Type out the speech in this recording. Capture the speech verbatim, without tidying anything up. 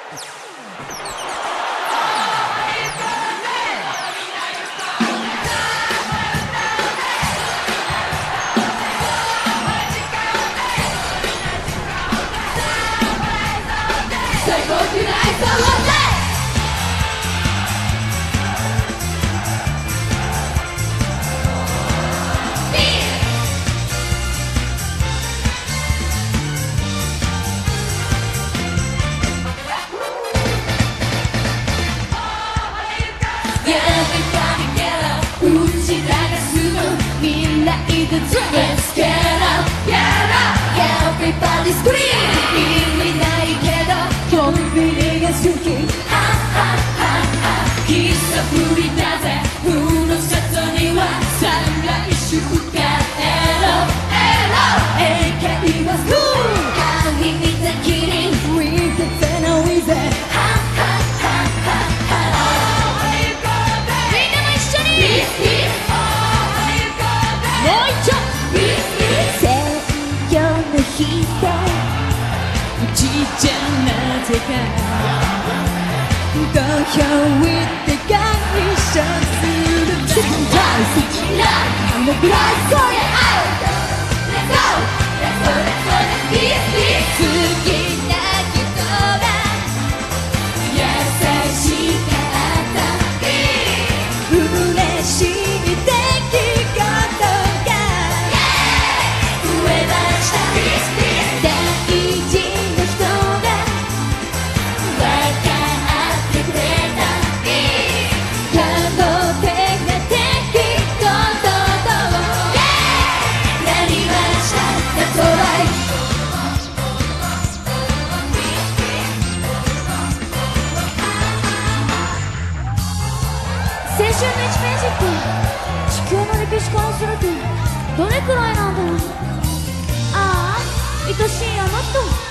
Let's get up, get up, everybody scream. 意味ないけどコンビニが好き。はっはっはっは。喫茶ぶりだぜ。ふるさとには再来週か。エロエロ。英会話スクール。髪見たきり。We can say no easy。はっはっはっはっは。みんなも一緒に。もう一丁。じいちゃんなぜか投票行って感謝するんだ。大好きなあのぐらいそれ合う。Let's go Let's go Let's go Let's be好きな人が優しかった嬉しい出来事が増えました。青春のいちページって地球の歴史からするとどれくらいなんだろう。ああ愛しいあの人